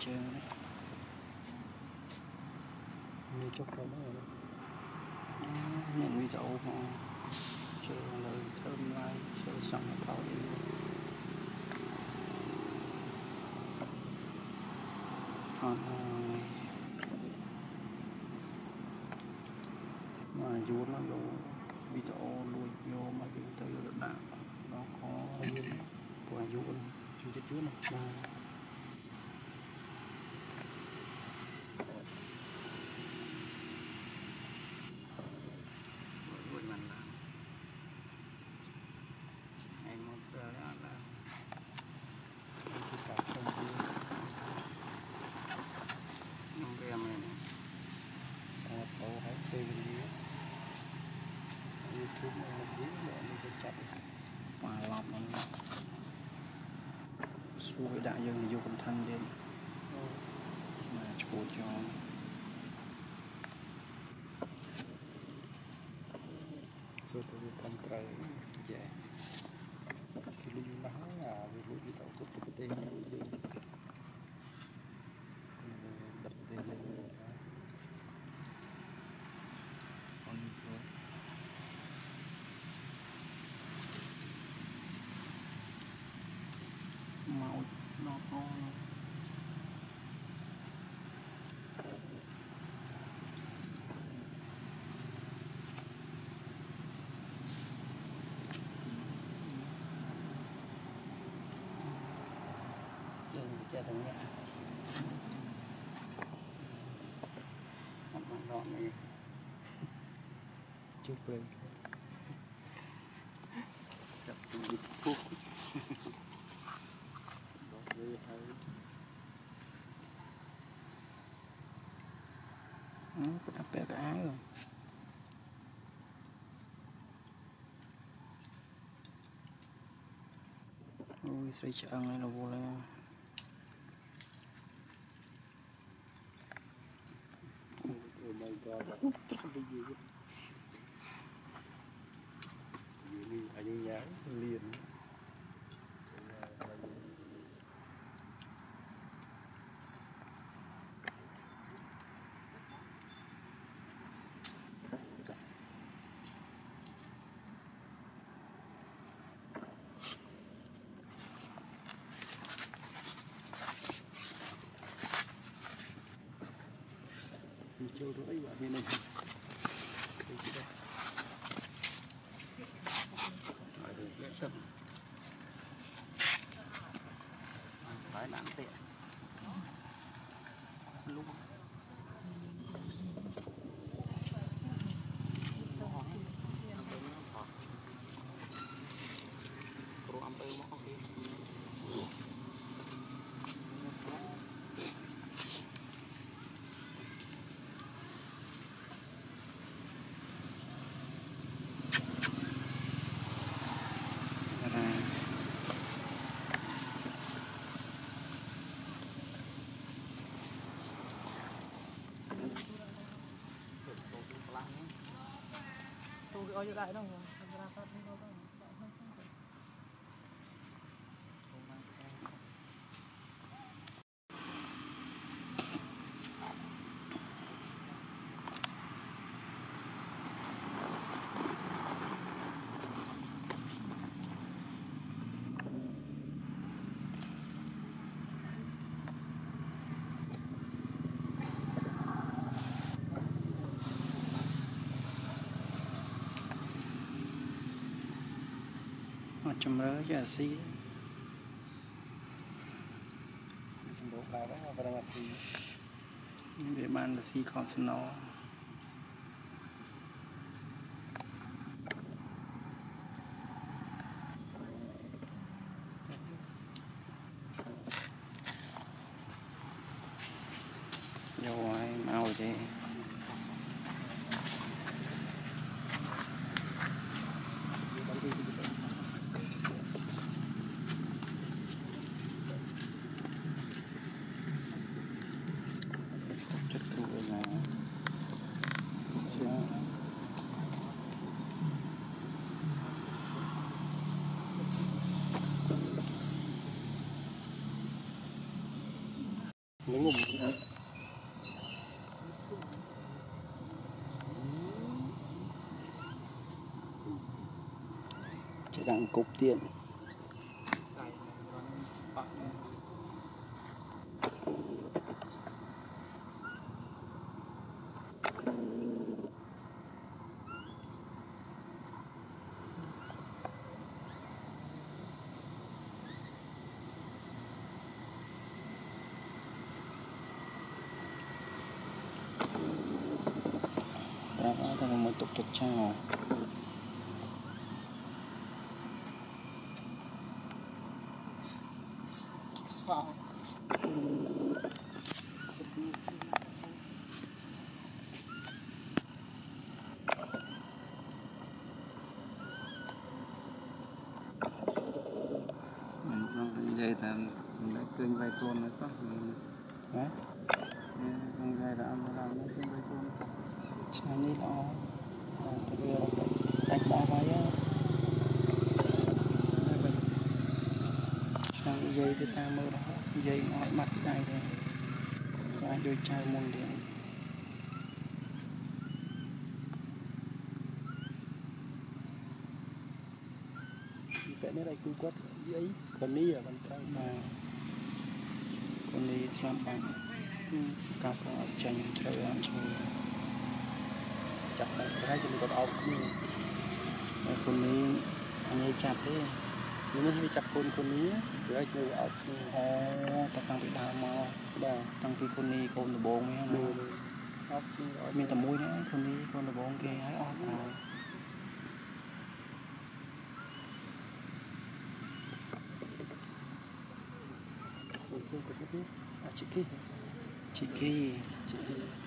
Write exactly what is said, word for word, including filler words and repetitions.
chơi như chốc đó nhận ví dụ mà chơi lời thơm lai chơi xong là thao đi còn mà vô nó vô ví dụ nuôi vô mà vô tới được đạn nó có của vô chú chết chú này mà nuôi mình là anh một giờ là là chú cả không chú năm cái em này sao bầu hãy chơi cái gì YouTube này một tí nữa mình sẽ chặt mà lọt mình xuôi đại dương vô con thân đi mà chụp cho rồi tôi thăm trời dạ thì lưu nó là vì lưu đi tàu cút cái tên gì đặt tên gì con màu nó có đừng cho thằng nhẹ không đó này chụp lên chụp cái thuốc đó về hay nó đã bẻ cái áo rồi ôi sấy chăng này là vô lên oh my god cái gì vậy gì anh nhá liền châu rưỡi vào bên này phải làm tiện lúc tôi ở lại đâu mà chấm rớ cho xí xin đổ vào đó và đang xì để mang là xí còn xin nó vô ai mau chứ những đặng cục tiền xài còn bạc ta có thể mới tục tục chào wow. mình không dây là mình đã kênh vay con nữa có hả không dây là ăn làm nó kênh vay con cha ní lo tôi bây giờ đánh ba vay á sang dây thì ta mơ đó dây nó mặt đây rồi qua đôi trai môn điện cái này cứ quất giấy còn ní ở bên trong mà con đi làm bằng cặp tranh thời gian rồi chặt lại cái cho mình còn ốc con đi anh ấy chặt thế nhưng mà hay chặt con con ní cái cho ốc ô ta tăng bị đau mà đào tăng bị con đi con là bồn ấy hả ốc mình tầm mũi nữa con đi con là bồn kia hái ốc nào chị kia chị kia chị kia